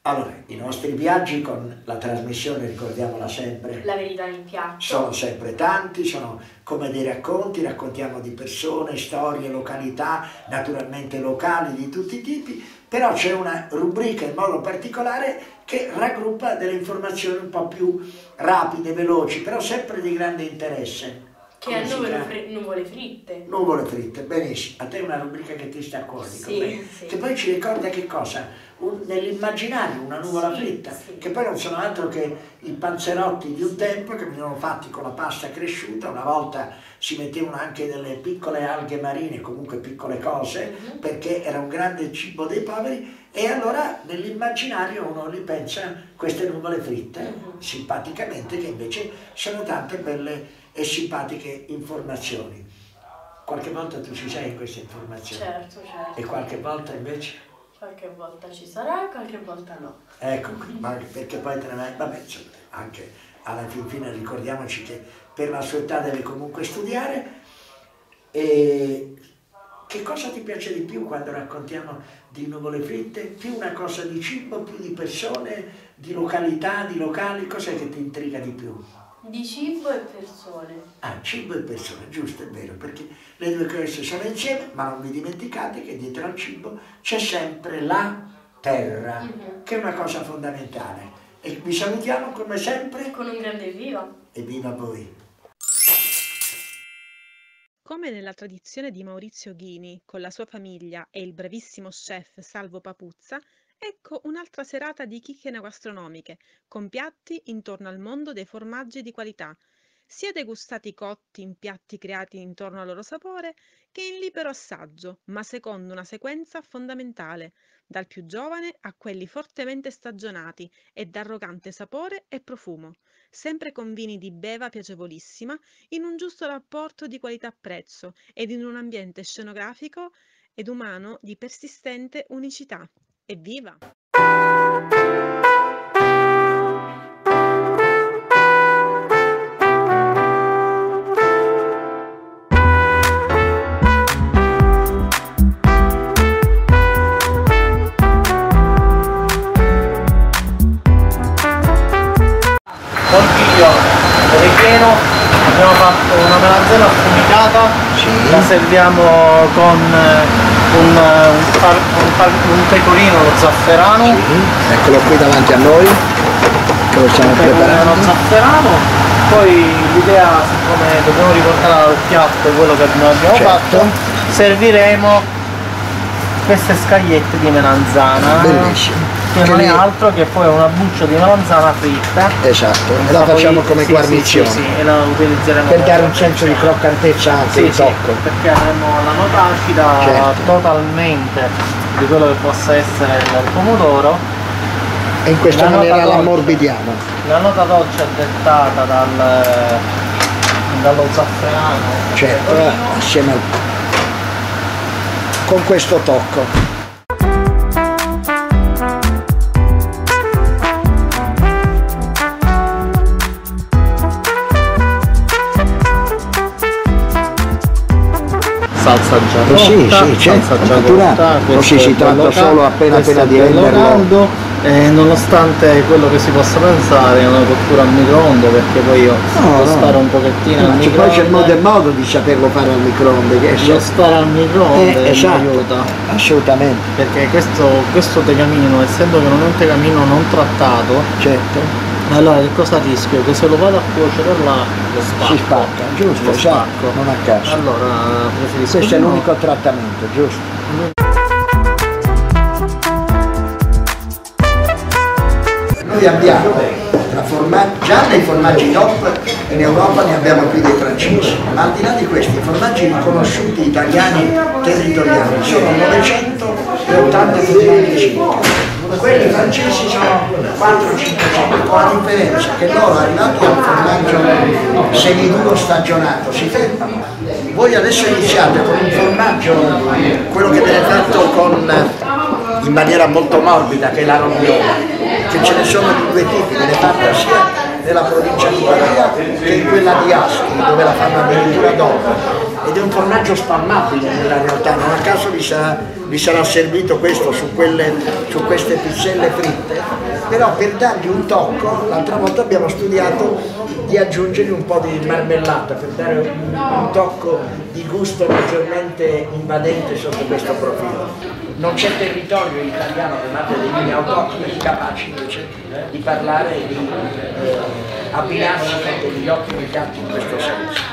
Allora, i nostri viaggi con la trasmissione, ricordiamola sempre, La verità in piatto. Sono sempre tanti, sono come dei racconti, raccontiamo di persone, storie, località, naturalmente locali di tutti i tipi, però c'è una rubrica in modo particolare che raggruppa delle informazioni un po' più rapide, veloci, però sempre di grande interesse. Che è nuvole fritte. Nuvole fritte, benissimo. A te è una rubrica che ti sta a cuore, sì. Che poi ci ricorda che cosa? Nell'immaginario una nuvola fritta, che poi non sono altro che i panzerotti di un tempo che venivano fatti con la pasta cresciuta, una volta si mettevano anche delle piccole alghe marine, comunque piccole cose, perché era un grande cibo dei poveri, e allora nell'immaginario uno li pensa queste nuvole fritte, simpaticamente, che invece sono tante belle e simpatiche informazioni. Qualche volta tu ci sei in queste informazioni? Certo. E qualche volta invece? Qualche volta ci sarà, qualche volta no. Ecco, perché poi te ne vai, vabbè, insomma, anche alla fine ricordiamoci che per la sua età deve comunque studiare. E che cosa ti piace di più quando raccontiamo di nuvole fritte? Più una cosa di cibo, più di persone, di località, di locali, cos'è che ti intriga di più? Di cibo e persone. Ah, cibo e persone, giusto, è vero, perché le due cose sono insieme, ma non vi dimenticate che dietro al cibo c'è sempre la terra, che è una cosa fondamentale. E vi salutiamo come sempre con un grande evviva. Evviva voi! Come nella tradizione di Maurizio Ghini, con la sua famiglia e il bravissimo chef Salvo Papuzza, ecco un'altra serata di chicche gastronomiche, con piatti intorno al mondo dei formaggi di qualità, sia degustati cotti in piatti creati intorno al loro sapore, che in libero assaggio, ma secondo una sequenza fondamentale, dal più giovane a quelli fortemente stagionati e d'arrogante sapore e profumo, sempre con vini di beva piacevolissima, in un giusto rapporto di qualità-prezzo ed in un ambiente scenografico ed umano di persistente unicità. Evviva! Consiglio ripieno, abbiamo fatto una melanzana affumicata, la serviamo con un pecorino allo zafferano. Eccolo qui davanti a noi, che lo stiamo preparando. Allo zafferano, poi l'idea, siccome dobbiamo riportare al piatto quello che abbiamo fatto, serviremo queste scagliette di melanzana. Bellissimo. Che non è altro che poi una buccia di melanzana fritta. Esatto, e la facciamo come guarnizione. Sì, e la utilizzeremo per dare un senso di croccantezza anche il tocco. Perché avremo la nota acida totalmente di quello che possa essere il pomodoro. E in questa maniera l'ammorbidiamo. La nota dolce è dettata dallo zafferano. Certo, assieme con questo tocco. Salsa già cotta, sì, salsa già cotta, così si tratta solo appena di renderlo caldo, nonostante quello che si possa pensare è una cottura al microonde, perché poi io lo sparo un pochettino al microonde. Poi c'è il modo e modo di saperlo fare al microonde, che lo sparo al microonde esatto, mi aiuta, assolutamente, perché questo tegamino, essendo che non è un tegamino non trattato, certo, allora che cosa rischio? Che se lo vado a cuocere là lo spacco. Si spacca, giusto, esatto, non a caso. Allora preferisco. Questo è l'unico trattamento, giusto? Noi abbiamo già dei formaggi top, in Europa ne abbiamo più dei francesi, ma al di là di questi, i formaggi riconosciuti italiani territoriali sono 980 formaggi circa. Quelli francesi sono 4-500, con la differenza che loro arrivati al formaggio semiduro stagionato si fermano. Voi adesso iniziate con un formaggio, quello che viene fatto in maniera molto morbida, che è la robbiola, che ce ne sono di due tipi, viene fatta sia nella provincia di Pavia che in quella di Asti, dove la fanno addirittura dopo. Ed è un formaggio spalmabile nella realtà, non a caso vi sarà servito questo su queste pizzelle fritte, però per dargli un tocco, l'altra volta abbiamo studiato di aggiungergli un po' di marmellata per dare un tocco di gusto maggiormente invadente sotto questo profilo. Non c'è territorio italiano che abbia dei vini autoctoni capaci invece di parlare e di abbinarsi con degli ottimi piatti in questo senso.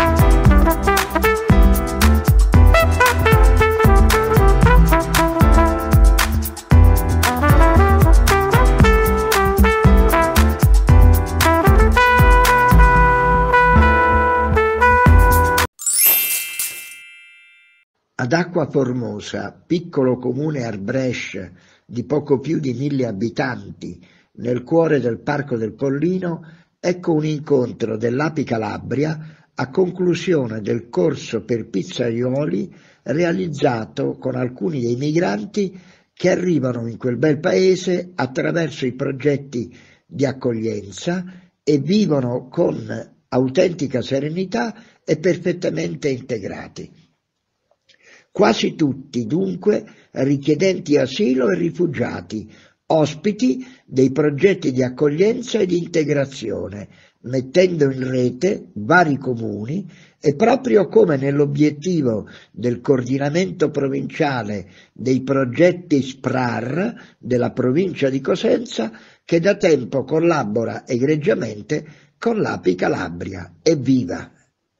Ad Acqua Formosa, piccolo comune arbrescia di poco più di 1000 abitanti, nel cuore del Parco del Pollino, ecco un incontro dell'Api Calabria a conclusione del corso per pizzaioli realizzato con alcuni dei migranti che arrivano in quel bel paese attraverso i progetti di accoglienza e vivono con autentica serenità e perfettamente integrati. Quasi tutti, dunque, richiedenti asilo e rifugiati, ospiti dei progetti di accoglienza e di integrazione, mettendo in rete vari comuni e proprio come nell'obiettivo del coordinamento provinciale dei progetti SPRAR della provincia di Cosenza, che da tempo collabora egregiamente con l'Api Calabria. Evviva!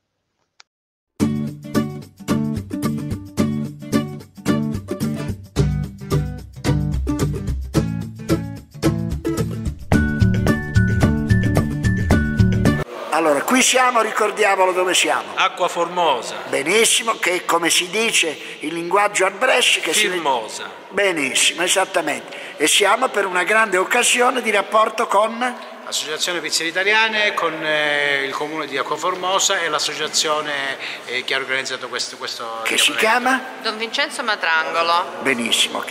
Allora, qui siamo, ricordiamolo dove siamo. Acqua Formosa. Benissimo, che come si dice in linguaggio arbresce che Firmosa. Benissimo, esattamente. E siamo per una grande occasione di rapporto con l'Associazione Pizzerie Italiane, con il comune di Acqua Formosa e l'associazione che ha organizzato questo che si chiama? Don Vincenzo Matrangolo. Benissimo,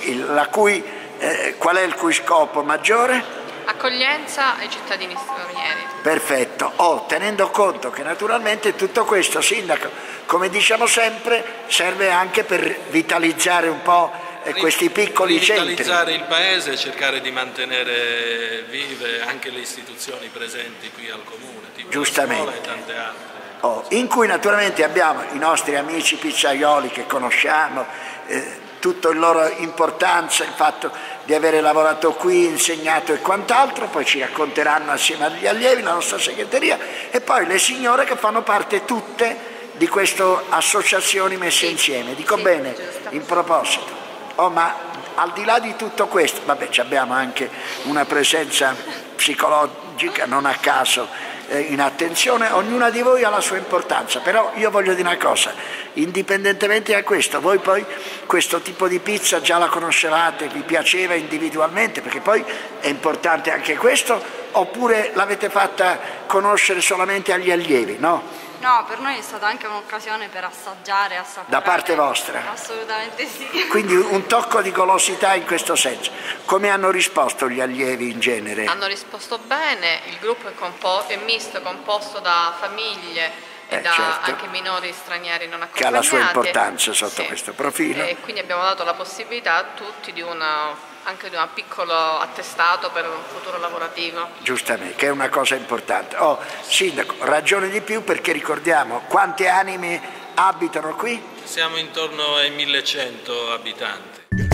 qual è il cui scopo maggiore? Accoglienza ai cittadini stranieri. Perfetto, tenendo conto che naturalmente tutto questo, Sindaco, come diciamo sempre, serve anche per vitalizzare un po' questi piccoli centri. Vitalizzare il paese e cercare di mantenere vive anche le istituzioni presenti qui al comune, tipo giustamente. La scuola e tante altre. In cui naturalmente abbiamo i nostri amici pizzaioli che conosciamo, tutta la loro importanza, il fatto di avere lavorato qui, insegnato e quant'altro, poi ci racconteranno assieme agli allievi, la nostra segreteria, e poi le signore che fanno parte tutte di queste associazioni messe insieme. Dico bene, giusto. In proposito. Ma al di là di tutto questo, vabbè, abbiamo anche una presenza psicologica, non a caso, in attenzione, ognuna di voi ha la sua importanza, però io voglio dire una cosa, indipendentemente da questo, voi poi questo tipo di pizza già la conoscevate, vi piaceva individualmente, perché poi è importante anche questo, oppure l'avete fatta conoscere solamente agli allievi, no? No, per noi è stata anche un'occasione per assaggiare, assaporare. Da parte vostra? Assolutamente sì. Quindi un tocco di golosità in questo senso. Come hanno risposto gli allievi in genere? Hanno risposto bene, il gruppo è misto, composto da famiglie e da certo. anche minori stranieri non accompagnati. Che ha la sua importanza sotto questo profilo. E quindi abbiamo dato la possibilità a tutti di anche di un piccolo attestato per un futuro lavorativo. Giustamente, che è una cosa importante. Sindaco, ragione di più perché ricordiamo quante anime abitano qui? Siamo intorno ai 1100 abitanti.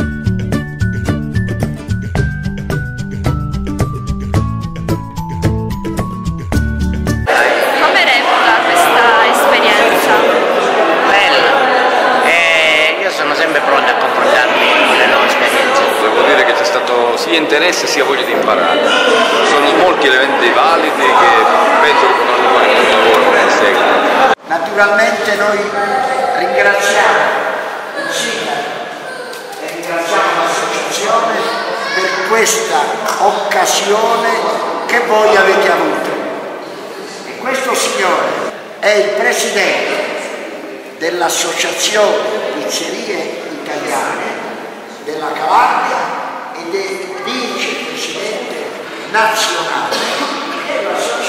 Come reputa questa esperienza? Bella, io sono sempre pronto a confrontarmi con le nuove esperienze. Devo dire che c'è stato sia interesse sia voglia di imparare. Sono molti elementi validi che penso che potranno fare un buon lavoro in seguito. Naturalmente noi ringraziamo il Sindaco e ringraziamo l'associazione per questa occasione che voi avete avuto. E questo signore è il presidente dell'Associazione Pizzerie Italiane della Calabria ed è vicepresidente nazionale dell'Associazione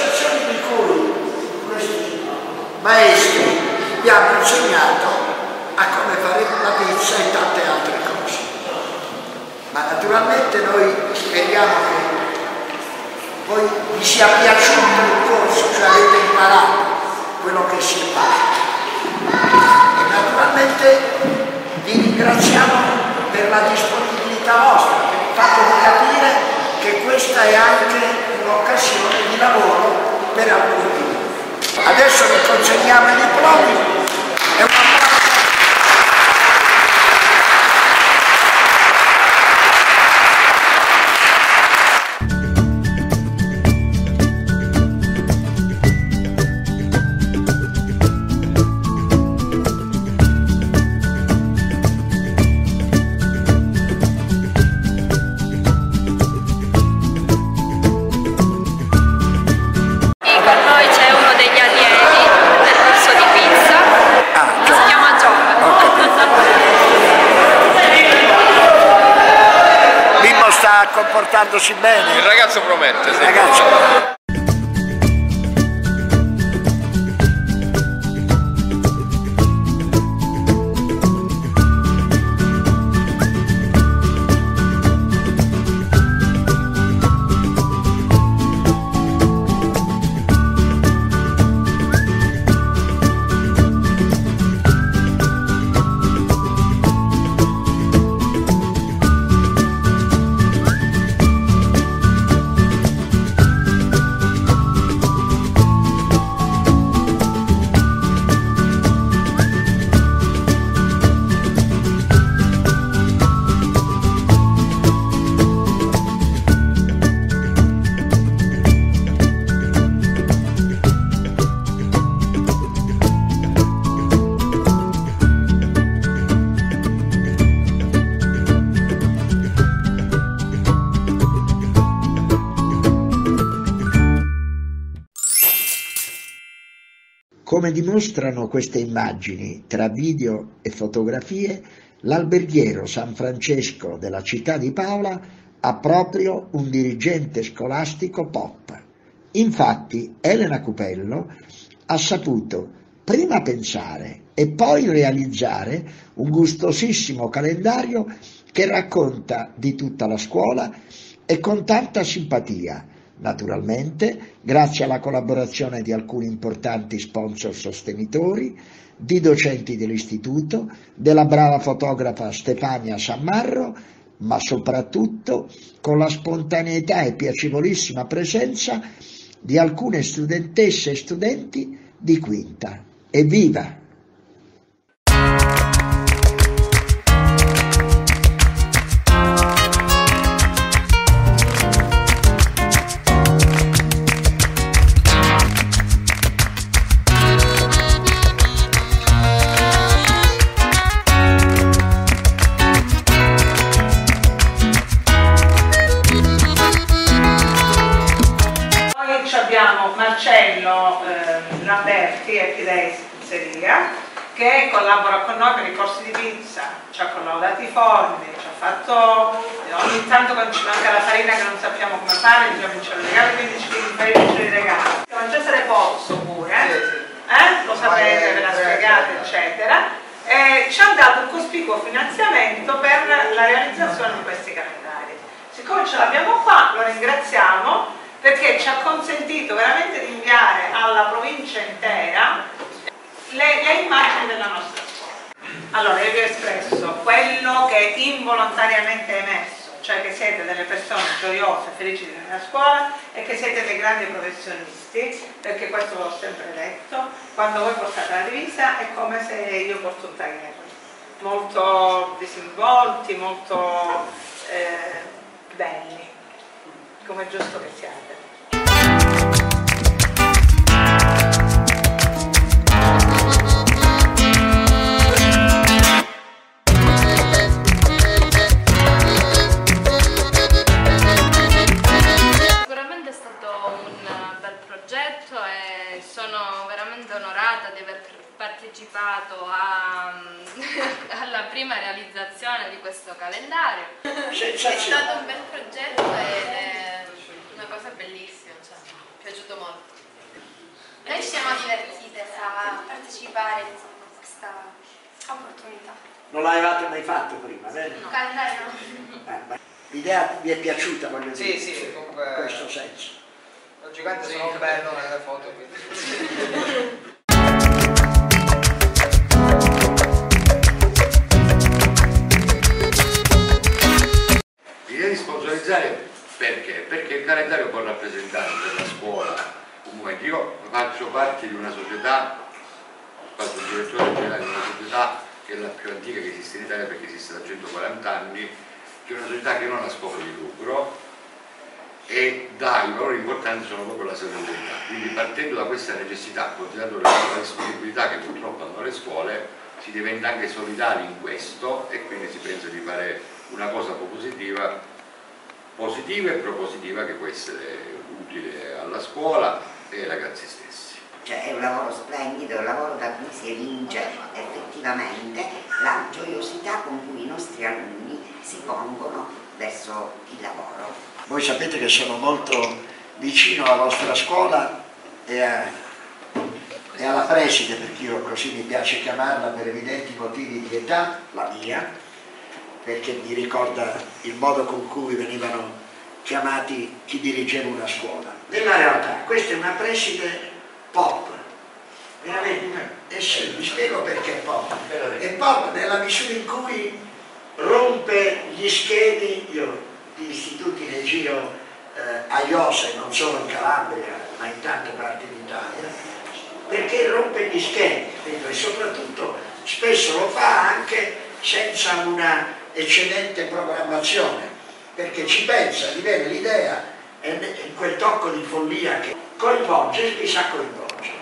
maestri vi hanno insegnato a come fare la pizza e tante altre cose. Ma naturalmente noi speriamo che poi vi sia piaciuto il corso, cioè avete imparato quello che si è fatto. E naturalmente vi ringraziamo per la disponibilità vostra, per il fatto di capire che questa è anche un'occasione di lavoro per alcuni di voi. Adesso vi consegniamo i diplomi. Comportandosi bene. Il ragazzo promette, sì. Ragazzo. Come dimostrano queste immagini tra video e fotografie, l'alberghiero San Francesco della città di Paola ha proprio un dirigente scolastico pop. Infatti Elena Cupello ha saputo prima pensare e poi realizzare un gustosissimo calendario che racconta di tutta la scuola e con tanta simpatia, naturalmente grazie alla collaborazione di alcuni importanti sponsor sostenitori, di docenti dell'istituto, della brava fotografa Stefania Sammarro, ma soprattutto con la spontaneità e piacevolissima presenza di alcune studentesse e studenti di quinta. Evviva! Marcello Lamberti, Pizzeria, che collabora con noi per i corsi di pizza, ci ha collaborato i forni, ci ha fatto, ogni tanto quando ci manca la farina che non sappiamo come fare, diciamo ce lo regalo 15 kg di farina, ce li regalo. Cesare Pozzo pure, lo sapete, ve la spiegate, eccetera, e ci ha dato un cospicuo finanziamento per la realizzazione di questi calendari. Siccome ce l'abbiamo qua, lo ringraziamo, perché ci ha consentito veramente di inviare alla provincia intera le immagini della nostra scuola. Allora, io vi ho espresso quello che involontariamente è emerso, cioè che siete delle persone gioiose, felici di venire a scuola e che siete dei grandi professionisti, perché questo l'ho sempre detto, quando voi portate la divisa è come se io porto un tagliere, molto disinvolti, molto belli, come è giusto che siate. Sicuramente è stato un bel progetto e sono veramente onorata di aver partecipato alla prima realizzazione di questo calendario. È stato un bel progetto ed è una cosa bellissima, cioè, mi è piaciuto molto. Noi ci siamo divertite a l'avevate mai fatto prima, vero? No, calendario Ma l'idea vi è piaciuta, voglio dire, Sì, comunque... in questo senso. Logicamente sono bello nelle foto, quindi... L'idea di sponsorizzare perché? Perché il calendario può rappresentare per la scuola un momento. Io faccio parte di una società, faccio il direttore generale di una società che è la più antica che esiste in Italia perché esiste da 140 anni, che è una società che non ha scopo di lucro e i valori importanti sono proprio la salubrità. Quindi partendo da questa necessità, considerando la disponibilità che purtroppo hanno le scuole, si diventa anche solidali in questo e quindi si pensa di fare una cosa positiva e propositiva che può essere utile alla scuola e ai ragazzi stessi. Cioè è un lavoro splendido, è un lavoro da cui si evince effettivamente la gioiosità con cui i nostri alunni si pongono verso il lavoro. Voi sapete che sono molto vicino alla vostra scuola e alla preside, perché io così mi piace chiamarla per evidenti motivi di età, la mia, perché mi ricorda il modo con cui venivano chiamati chi dirigeva una scuola. Nella realtà questa è una preside pop, veramente, e sì, vi spiego perché è pop. È pop nella misura in cui rompe gli schemi, io di istituti ne giro a Iose, non solo in Calabria, ma in tante parti d'Italia, perché rompe gli schemi, e soprattutto spesso lo fa anche senza una eccellente programmazione, perché ci pensa, gli viene l'idea e quel tocco di follia che coinvolge e li sa coinvolgere.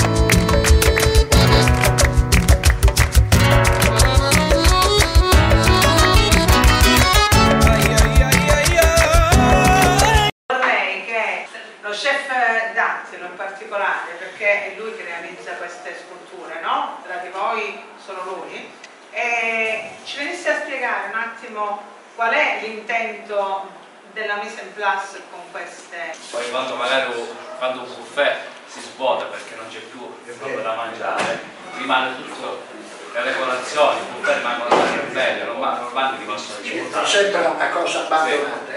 Vorrei che lo chef D'Anzelo in particolare, perché è lui che realizza queste sculture, no? Tra di voi solo lui, e ci venisse a spiegare un attimo qual è l'intento della mise en place con queste... Poi quando magari quando un buffet si svuota perché non c'è più roba da mangiare, rimane tutto, le regolazioni, il buffet rimangono sempre belle, non vanno di questo. Sembra una cosa abbandonata.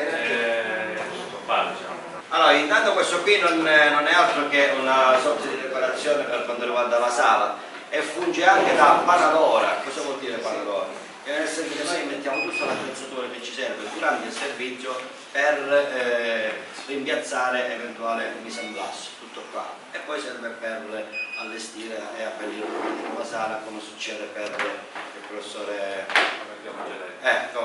Allora, intanto questo qui non è altro che una sorta di decorazione per quanto riguarda la sala e funge anche da paradora. Cosa vuol dire paradora? Nel senso che noi mettiamo tutta l'attrezzatura che ci serve durante il servizio per rimpiazzare eventuale mise en place, tutto qua. E poi serve per allestire e abbellire la sala come succede per il professore come